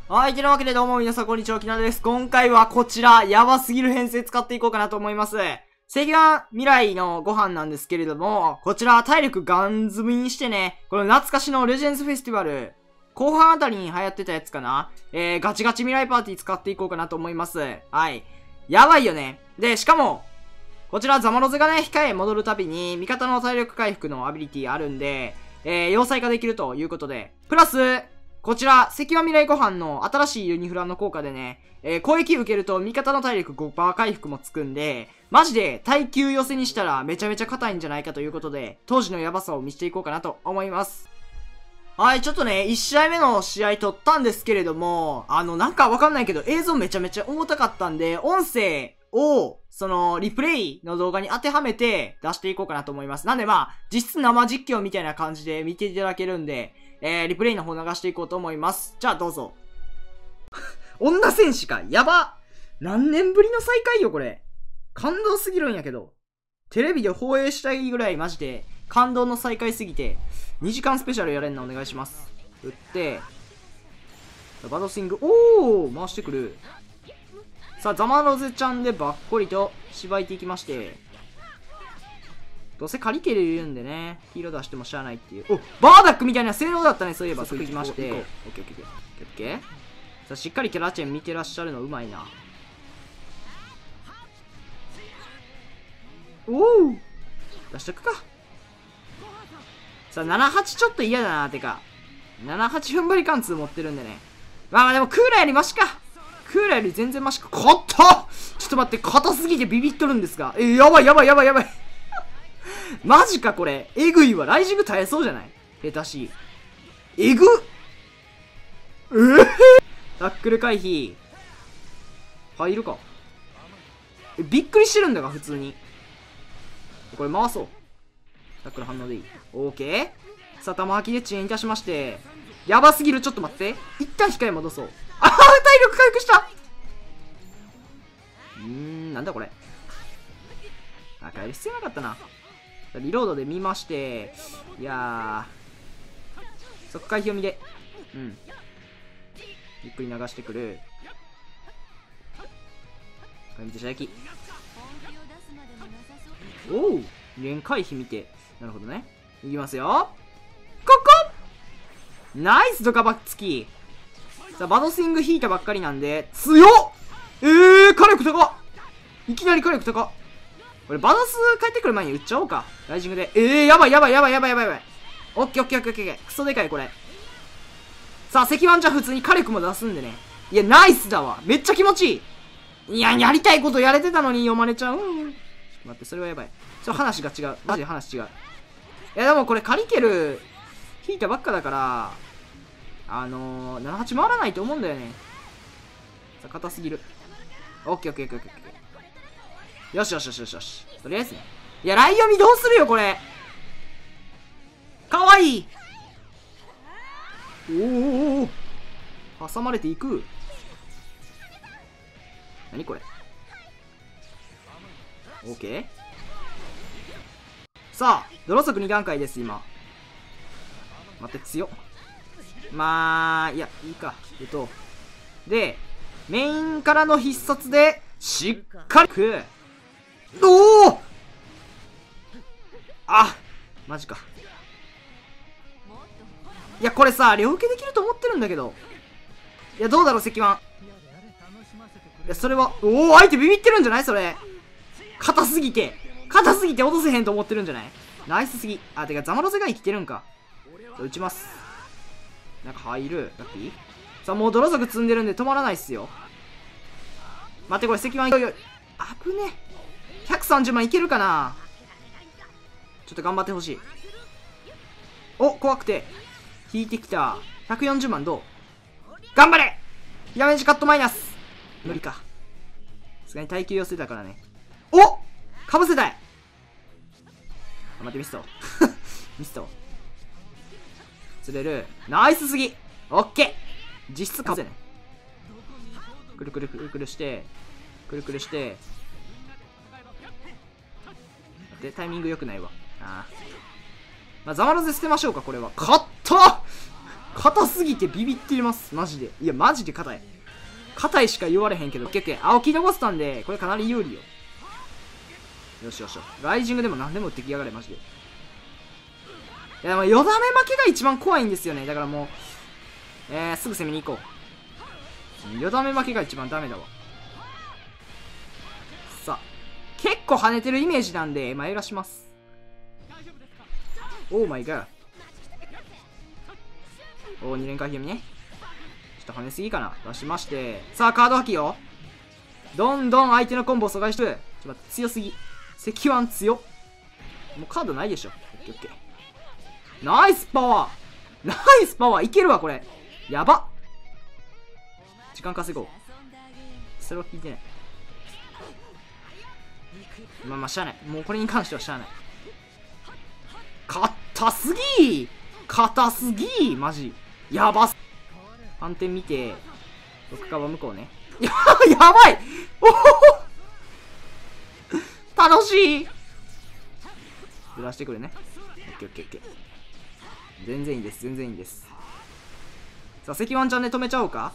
はい、てなわけでどうも皆さんこんにちは、きなです。今回はこちら、やばすぎる編成使っていこうかなと思います。正義版未来のご飯なんですけれども、こちら体力ガン積みにしてね、この懐かしのレジェンズフェスティバル、後半あたりに流行ってたやつかな。ガチガチ未来パーティー使っていこうかなと思います。はい。やばいよね。で、しかも、こちらザマロゼがね、控え戻るたびに、味方の体力回復のアビリティあるんで、要塞化できるということで、プラス、こちら、関和未来ご飯の新しいユニフラの効果でね、攻撃受けると味方の体力 5% 回復もつくんで、マジで耐久寄せにしたらめちゃめちゃ硬いんじゃないかということで、当時のヤバさを見せていこうかなと思います。はい、ちょっとね、1試合目の試合撮ったんですけれども、なんかわかんないけど映像めちゃめちゃ重たかったんで、音声を、リプレイの動画に当てはめて出していこうかなと思います。なんでまあ、実質生実況みたいな感じで見ていただけるんで、リプレイの方流していこうと思います。じゃあどうぞ。女戦士か。やば。何年ぶりの再会よ、これ。感動すぎるんやけど。テレビで放映したいぐらいマジで感動の再会すぎて、2時間スペシャルやれんのお願いします。打って、バドスイング、おー回してくる。さあ、ザマロゼちゃんでばっこりとしばいていきまして、どうせカリケルいるんでね、黄色出してもしゃあないっていう。お、バーダックみたいな性能だったね、そういえば。そういきまして。オッケーオッケーオッケー。オッケー。さあ、しっかりキャラチェン見てらっしゃるのうまいな。おお出しとくか。さあ、78ちょっと嫌だな、てか。78踏ん張り貫通持ってるんでね。まあでもクーラーよりマシか。クーラーより全然マシか。硬っ！ちょっと待って、硬すぎてビビっとるんですが。やばいやばいやばいやばい。マジかこれ。えぐいわ。ライジング耐えそうじゃない？下手し。えぐっ！タックル回避。入るか。びっくりしてるんだが、普通に。これ回そう。タックル反応でいい。オーケー。さあ、玉吐きで遅延いたしまして。やばすぎる。ちょっと待って。一旦控え戻そう。ああ、体力回復した。なんだこれ。あ、変える必要なかったな。リロードで見まして、いやー、即回避読みで、ゆっくり流してくる。これ見て射撃。おう、連回避見て、なるほどね。いきますよ。ここナイスドカバッツキ。さあ、バドスイング引いたばっかりなんで、強っ！火力高っ！いきなり火力高っ！これバドス帰ってくる前に撃っちゃおうか。ライジングで。やばいやばいやばいやばいやばいやばい。オッケーオッケーオッケーオッケー。クソでかいこれ。さあ、石板じゃ普通に火力も出すんでね。いや、ナイスだわ。めっちゃ気持ちいい。いや、やりたいことやれてたのに読まれちゃう。待って、それはやばい。話が違う。マジで話違う。いや、でもこれカリケル、引いたばっかだから、78回らないと思うんだよね。さあ、硬すぎる。オッケーオッケーオッケーオッケー。よしよしよしよしよし。とりあえずね。いや、ライ読みどうするよ、これ。かわいい。おお挟まれていく。何これ。オッケー。さあ、泥速2段階です、今。待って、強っ。まあ、いや、いいか。で、メインからの必殺で、しっかりく。おおあ、マジか。いや、これさ、両受けできると思ってるんだけど。いや、どうだろう、石板。いや、それは、おお相手ビビってるんじゃないそれ。硬すぎて落とせへんと思ってるんじゃない？ナイスすぎ。あ、てか、ザマロゼが生きてるんか。撃ちます。なんか入る。ラッキー。さあ、もう泥族積んでるんで止まらないっすよ。待って、これ石板いよいよ。危ね。130万いけるかな。ちょっと頑張ってほしい。お、怖くて引いてきた。140万どう？頑張れ！ダメージカットマイナス。無理か。さすがに耐久寄せたからね。お！かぶせたい。あ、待って、ミストミスト釣れる。ナイスすぎ。オッケー。実質かぶせね。くるくるくるくるしてくるくるして。で、タイミング良くないわ。ああ。まあ、ザマロゼ捨てましょうか、これは。勝った硬すぎてビビってます。マジで。いや、マジで硬い。硬いしか言われへんけど、結局、青木残したんで、これかなり有利よ。よしよしよし。ライジングでも何でも打ってきやがれ、マジで。いや、でも、よだめ負けが一番怖いんですよね。だからもう、すぐ攻めに行こう。よだめ負けが一番ダメだわ。さあ、結構跳ねてるイメージなんで、揺らします。オーマイガー。おー、2連回ひみね。ちょっと跳ねすぎかな。出しまして。さあ、カード破棄よ。どんどん相手のコンボを阻害してくる。ちょっと待って、強すぎ。石腕強っ。もうカードないでしょ。オッケーオッケー。ナイスパワーナイスパワーいけるわ、これ。やばっ。時間稼ごう。それは聞いてない。まあ、しゃあない。もうこれに関してはしゃあない。硬すぎ硬すぎマジ。やばっ。反転見て、6カバ向こうね。やばいおお楽しいずらしてくるね。オッケーオッケーオッケー。全然いいです、全然いいです。さあ、石腕ちゃんで止めちゃおうか。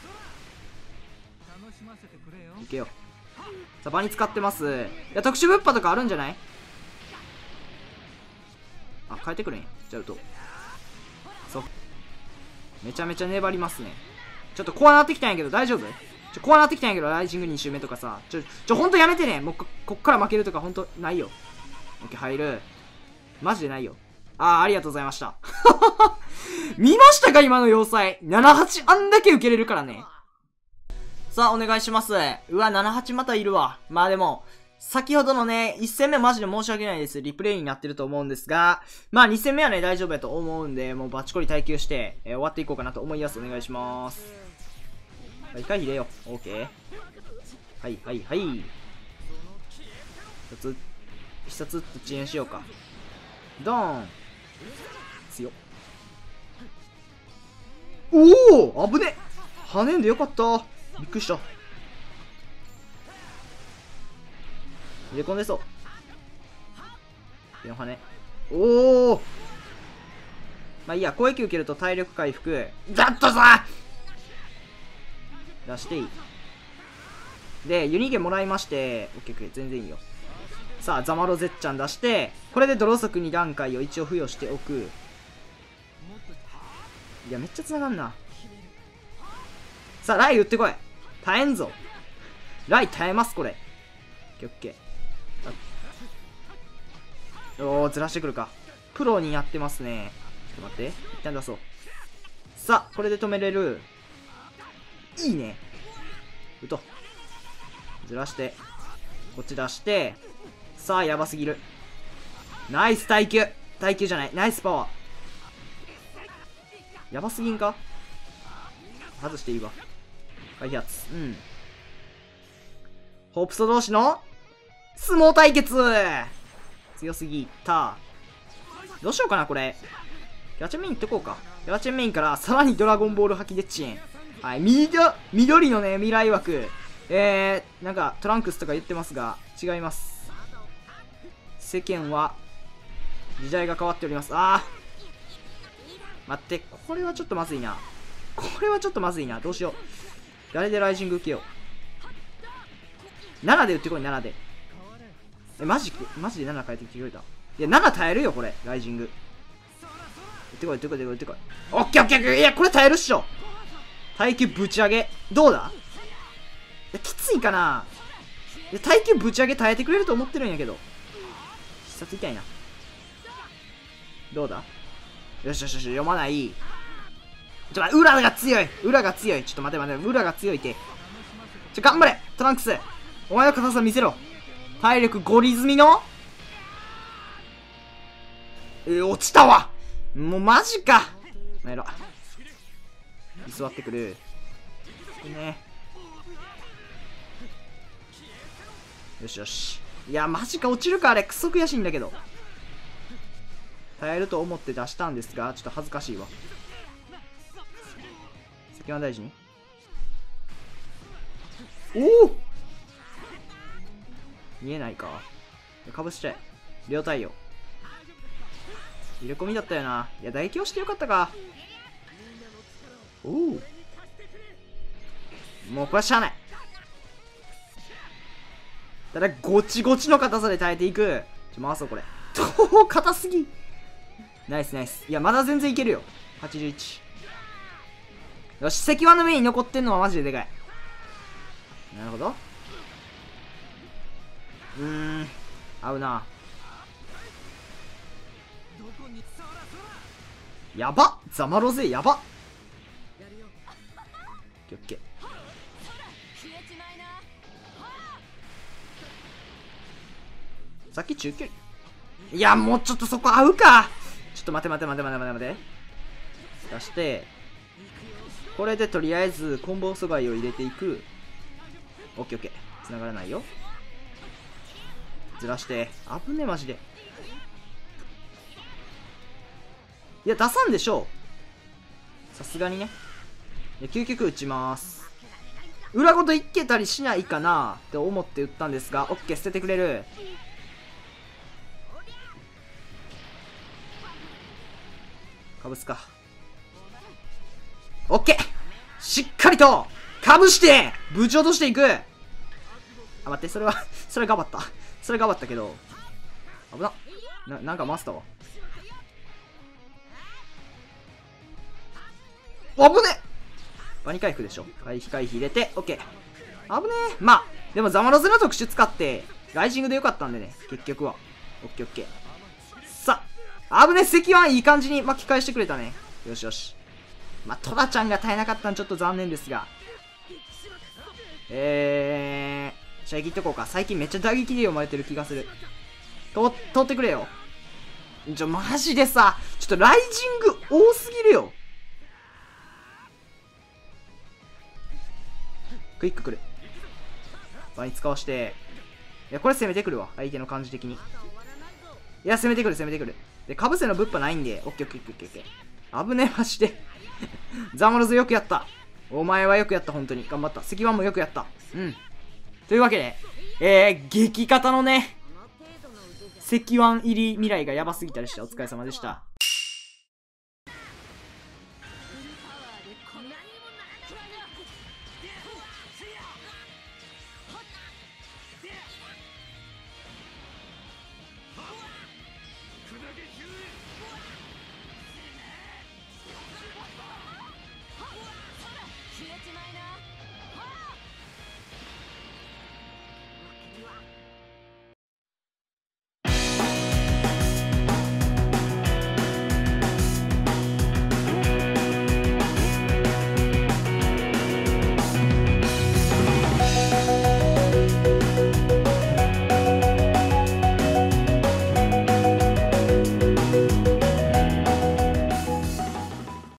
いけよ。さあ、場に使ってます。いや、特殊物販とかあるんじゃない？あ、変えてくるんや。ちゃうと。そう。めちゃめちゃ粘りますね。ちょっと怖なってきたんやけど、大丈夫？怖なってきたんやけど、ライジング2周目とかさ。ほんとやめてね。もうこっから負けるとかほんとないよ。オッケー、入る。マジでないよ。ありがとうございました。見ましたか今の要塞。78あんだけ受けれるからね。さあ、お願いします。うわ、78またいるわ。まあでも、先ほどのね、1戦目マジで申し訳ないです。リプレイになってると思うんですが、まあ2戦目はね、大丈夫やと思うんで、もうバチコリ耐久して、終わっていこうかなと思います。お願いします。はい、回避入れよう。オーケー。はいはいはい。一つ遅延しようか。ドーン。強っ。おお危ね。跳ねんでよかった。びっくりした。入れ込んでそう。手の羽。おお。まあいいや、攻撃受けると体力回復。だっとさ出していい。で、ユニゲもらいまして、オッケー、全然いいよ。さあ、ザマロゼッチャン出して、これでドロ速2段階を一応付与しておく。いや、めっちゃ繋がんな。さあ、ライ打ってこい。耐えんぞ。ライ耐えます、これ。オッケー。おー、ずらしてくるか。プロにやってますね。ちょっと待って。一旦出そう。さあ、これで止めれる。いいね。打とう。ずらして。こっち出して。さあ、やばすぎる。ナイス耐久。耐久じゃない。ナイスパワー。やばすぎんか？外していいわ。開発。うん。ホープソ同士の相撲対決。強すぎた。どうしようかな、これ。キャラチェンメインいっとこうか。キャラチェンメインからさらにドラゴンボール吐きで遅延。はい、緑のね、未来枠。なんかトランクスとか言ってますが、違います。世間は、時代が変わっております。待って、これはちょっとまずいな。どうしよう。誰でライジング受けよう。7で打ってこい、7で。マジで7変えてきてくれた。いや、7耐えるよ、これ、ライジング。打ってこい。オッケーオッケー。いや、これ耐えるっしょ。耐久ぶち上げ。どうだ？いや、きついかな。いや、耐久ぶち上げ耐えてくれると思ってるんやけど。必殺痛いな。どうだ？よし、読まない。裏が強い。ちょっと待て。裏が強いて。頑張れトランクス。お前の硬さ見せろ。体力ゴリ積みの落ちたわ。もうマジか。やろ。居座ってくる。ね。よし。いや、マジか。落ちるか、あれ。クソ悔しいんだけど。耐えると思って出したんですが、ちょっと恥ずかしいわ。石腕大事に。おお見えないか。かぶしちゃえ。両対応。入れ込みだったよな。いや、大凶してよかったか。 おう。もうこれはしゃあない。ただ、ゴチゴチの硬さで耐えていく。回そう、これ。硬すぎ。ナイスナイス。いや、まだ全然いけるよ。81。よし、石腕の上に残ってんのはマジででかい。なるほど。合うな。やばっ、ザマロゼやばっ。オッケー。さっき中距離。いや、もうちょっとそこ合うか。ちょっと待て待て待て待て待て待て。出して、これでとりあえずコンボ阻害を入れていく。オッケーオッケー。繋がらないよ。ずらして。危ねえ、マジで。いや、出さんでしょう。さすがにね。で、究極打ちます。裏ごといけたりしないかなって思って打ったんですが、オッケー、捨ててくれる。かぶすか。オッケー、しっかりとかぶしてぶち落としていく。あ、待って、それ頑張った。それ頑張ったけど危な。なんか回したわ。危ねえ。バニ回復でしょ。回避回避入れて、オッケー。危ねえ。まあでもザマロゼの特殊使ってライジングでよかったんでね、結局は。オッケーオッケー。さあ、危ねえ。石腕いい感じに巻き返してくれたね。よしよし。まあトラちゃんが耐えなかったんちょっと残念ですが、射撃いっとこうか。最近めっちゃ打撃で読まれてる気がする。通ってくれよ。マジでさ、ちょっとライジング多すぎるよ。クイックくる。場に使わして。いや、これ攻めてくるわ。相手の感じ的に。いや、攻めてくる、攻めてくる。で、かぶせのぶっぱないんで、オッケーオッケーオッケーオッケー。危ねえ、マジで。ザマロズよくやった。お前はよくやった、本当に。頑張った。石腕もよくやった。うん。というわけで、激型のね、石腕入り未来がやばすぎたりしてお疲れ様でした。